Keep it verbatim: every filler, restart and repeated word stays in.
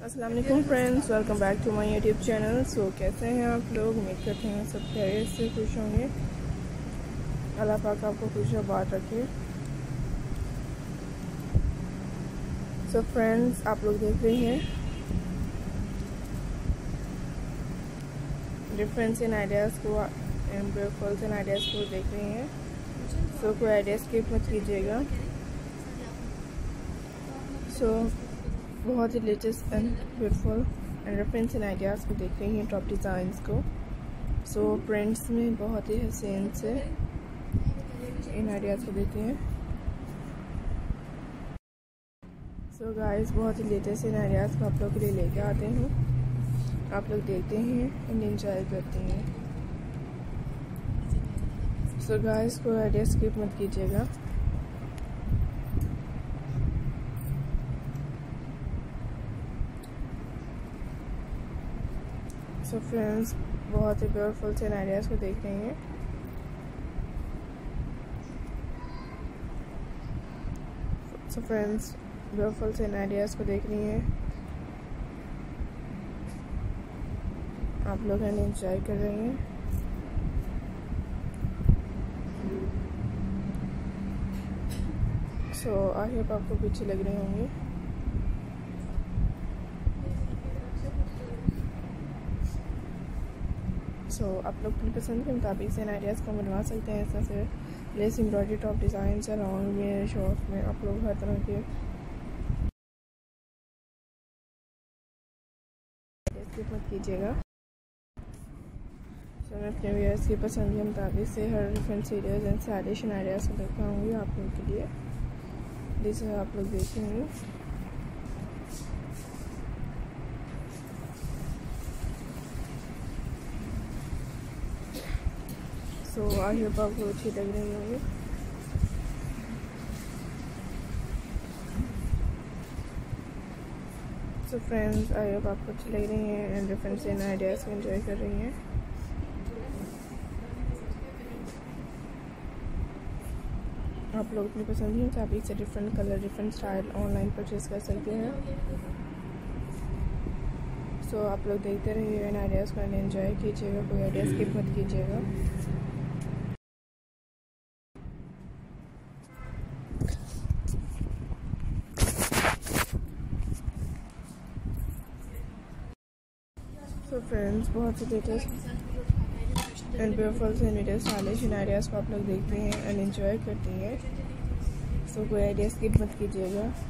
अस्सलाम वालेकुम friends, welcome back to my YouTube channel. So कैसे हैं आप लोग? उम्मीद करते हैं सब खैरियत से खुश होंगे। अल्लाह पाक आपको खुश आबाद रखे। सो फ्रेंड्स, आप लोग देख रहे हैं डिफरेंस इन आइडियाज़ को एंड ब्यूटीफुल्स इन आइडियाज़ को देख रहे हैं। सो कोई आइडिया स्किप मत कीजिएगा। सो बहुत ही latest and beautiful and reference इन आइडियाज़ को देख रही हैं, टॉप डिज़ाइंस को। सो so, प्रिंट्स में बहुत ही हसीन से इन आइडियाज़ को देखते हैं। सो so, गाइस, बहुत ही लेटेस्ट इन आइडियाज़ को आप लोग के लिए लेके आते हैं। आप लोग देखते हैं एंड एंजॉय करते हैं। सो so, गाइस, कोई आइडिया स्किप मत कीजिएगा। सो so फ्रेंड्स, बहुत ही ब्यूटीफुल से आइडियाज़ को देख रहे हैं। सो फ्रेंड्स, ब्यूटीफुल से आइडियाज़ को देख रही हैं आप लोग, एंड एंजॉय कर रहे हैं। सो आई होप आपको भी अच्छे लग रहे होंगे। सो so, आप लोग अपनी पसंद के मुताबिक से आइडियाज़ को बनवा सकते हैं। इस से लेस एम्ब्रॉयडरी टॉप डिज़ाइन है, लॉन्ग में, शॉर्ट में, आप लोग हर तरह के मत कीजिएगा। सो so, मैं अपने व्यूअर्स की पसंद के मुताबिक से हर different serials and stylish ideas को दिखाऊंगी आप लोगों के लिए, जिसे आप लोग देखेंगे। सो आई होप आपको अच्छी लग रही होंगी। सो फ्रेंड्स, आई होप आपको अच्छी लग रही हैं एंड डिफरेंट इन आइडियाज़ को एंजॉय कर रही हैं। आप लोग अपनी पसंद के मुताबिक से different colour, different style online purchase कर सकते हैं। सो so, आप लोग देखते रहिए एंड आइडियाज़ को एंजॉय कीजिएगा। कोई आइडिया स्किप मत कीजिएगा। सो फ्रेंड्स, बहुत ही लेटेस्ट एंड ब्यूटीफुल से लेटेस्ट स्टाइलिश इन आइडियाज़ को आप लोग देखते हैं एंड एंजॉय करते हैं। सो कोई आइडिया स्किप मत कीजिएगा।